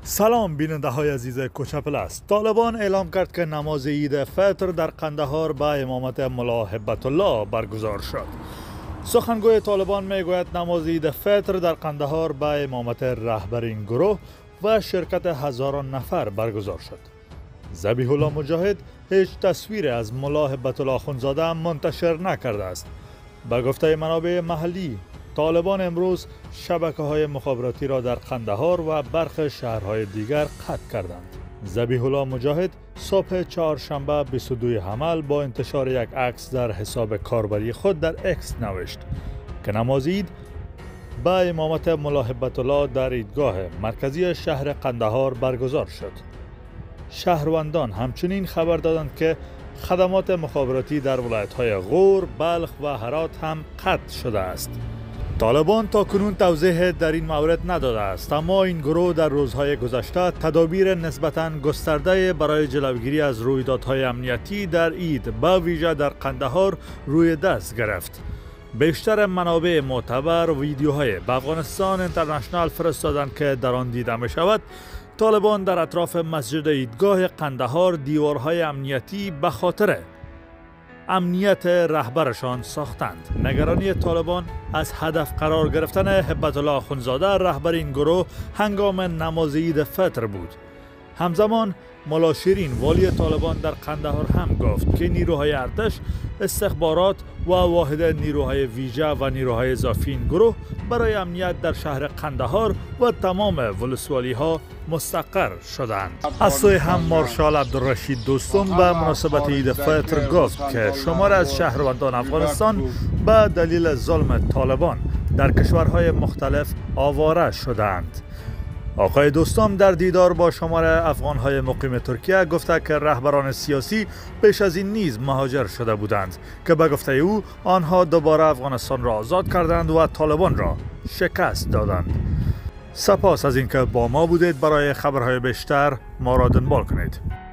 سلام بیننده های عزیز کوچه پلاس. طالبان اعلام کرد که نماز عید فطر در قندهار به امامت ملا هبت الله برگزار شد. سخنگوی طالبان میگوید نماز عید فطر در قندهار به امامت رهبر این گروه و شرکت هزاران نفر برگزار شد. ذبیح الله مجاهد هیچ تصویری از ملا هبت الله اخوندزاده منتشر نکرده است. به گفته منابع محلی، طالبان امروز شبکه‌های مخابراتی را در قندهار و برخی شهرهای دیگر قطع کردند. ذبیح الله مجاهد صبح چهارشنبه 22 حمل با انتشار یک عکس در حساب کاربری خود در اکس نوشت که نماز عید به امامت ملا هبت الله در عیدگاه مرکزی شهر قندهار برگزار شد. شهروندان همچنین خبر دادند که خدمات مخابراتی در ولایت‌های غور، بلخ و هرات هم قطع شده است. طالبان تا کنون توضیح در این مورد نداده است، اما این گروه در روزهای گذشته تدابیر نسبتاً گسترده برای جلوگیری از رویدادهای امنیتی در عید به ویژه در قندهار روی دست گرفت. بیشتر منابع معتبر ویدیوهای به افغانستان اینترنشنال فرستادند که در آن دیده می شود طالبان در اطراف مسجد عیدگاه قندهار دیوارهای امنیتی به خاطر امنیت رهبرشان ساختند. نگرانی طالبان از هدف قرار گرفتن هبت الله اخوندزاده رهبر این گروه هنگام نماز عید فطر بود. همزمان ملا شیرین والی طالبان در قندهار هم گفت که نیروهای ارتش، استخبارات و واحد نیروهای ویژه و نیروهای اضافی این گروه برای امنیت در شهر قندهار و تمام ولسوالی ها مستقر شدند. از سوی هم مارشال عبدالرشید دوستم به مناسبت عید فطر گفت که شمار از شهروندان افغانستان به دلیل ظلم طالبان در کشورهای مختلف آواره شدند. آقای دوستم در دیدار با شمار افغانهای مقیم ترکیه گفته که رهبران سیاسی پیش از این نیز مهاجر شده بودند که به گفته او آنها دوباره افغانستان را آزاد کردند و طالبان را شکست دادند. سپاس از اینکه با ما بودید. برای خبرهای بیشتر ما را دنبال کنید.